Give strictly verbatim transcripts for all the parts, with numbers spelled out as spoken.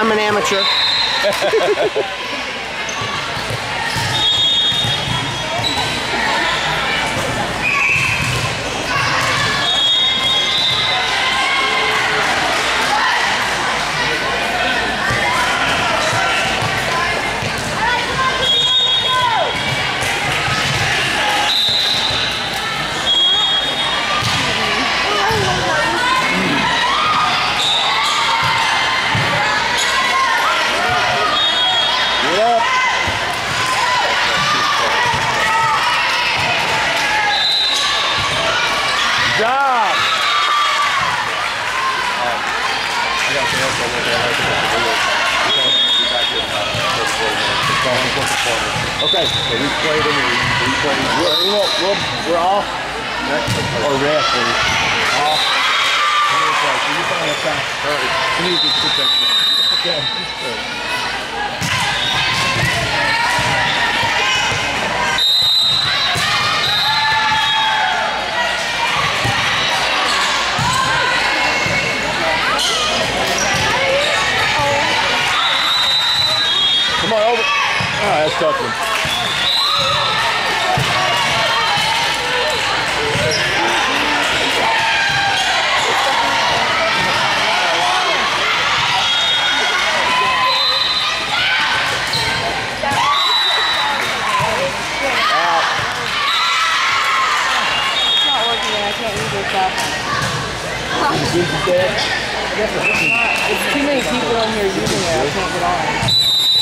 I'm an amateur. Okay, so we played in the we played we're, we're, we're off or rest or off. So you find a time. Alright. We need to get two seconds. Okay. Come on over. Ah, that's tough one. It's too many people in here using it. I can't get on.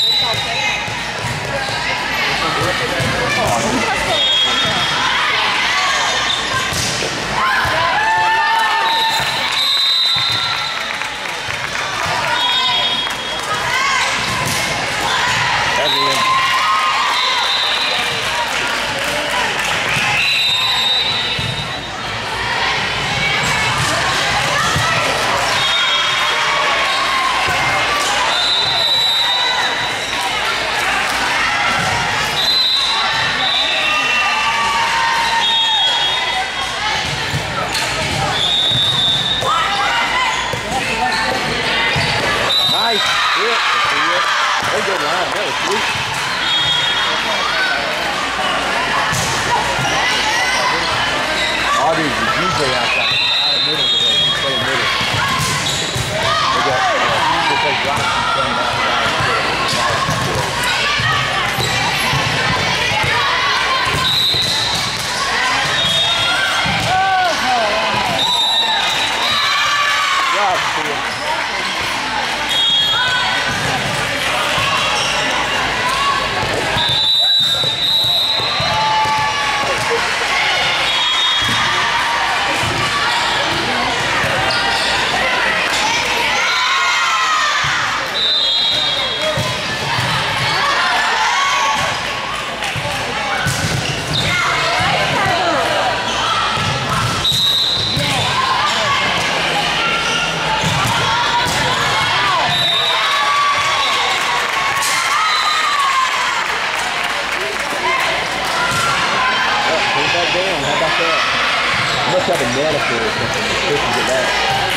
Have a metaphor or something. Listen to that.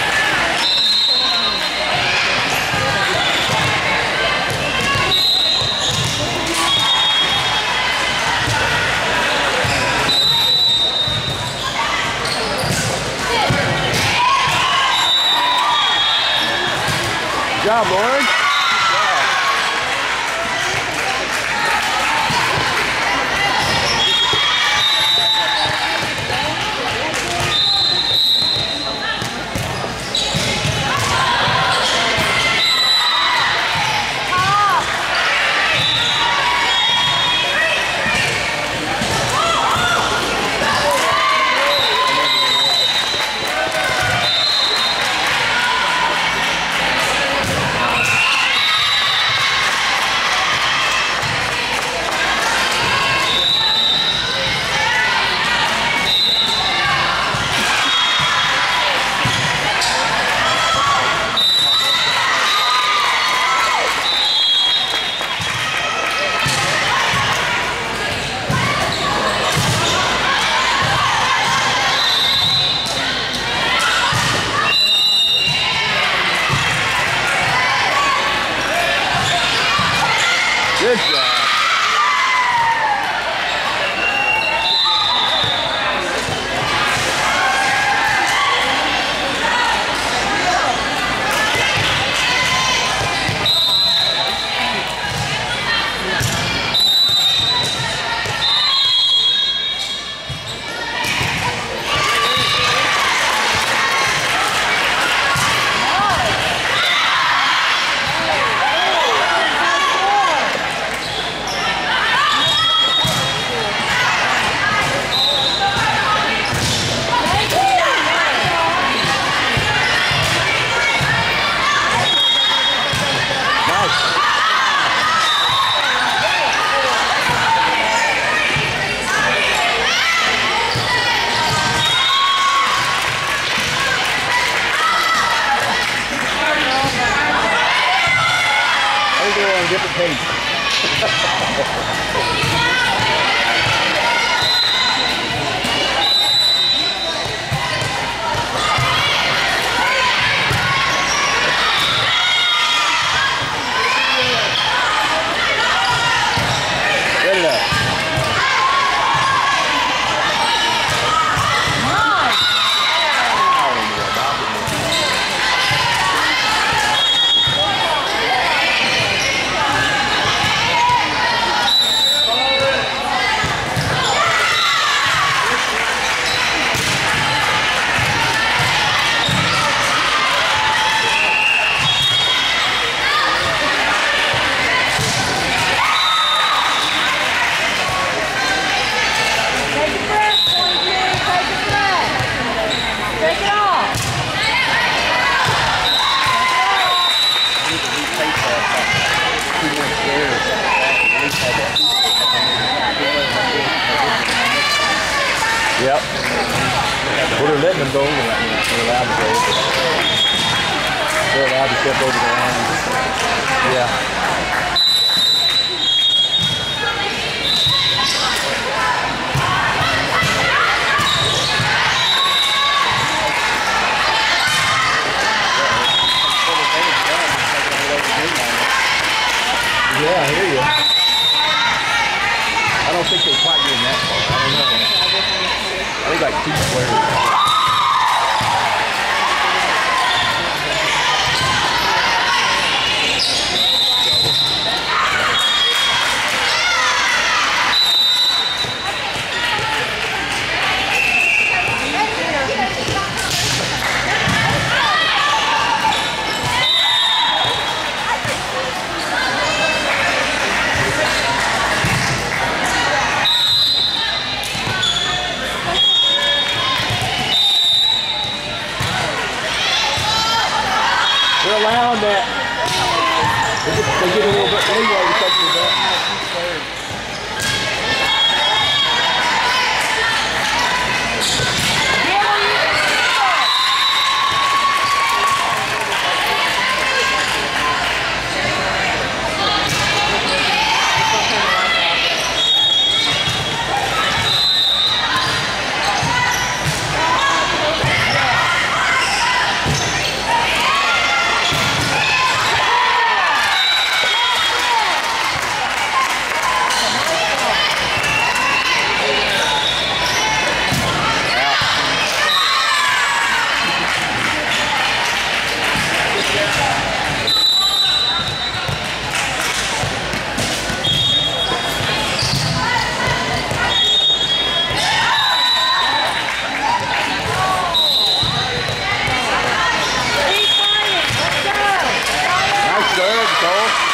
Good job, Lauren. Good job. Different page. Get it up. Yep. Well, they're letting them go over right now. They're allowed to go. They're allowed to step over the line. Yeah. Yeah, I hear you. I don't think they quite get in that far. I don't know. I think like two squares. They're allowing that. They get, they get a little bit leeway because of that. Nice serve, Cole.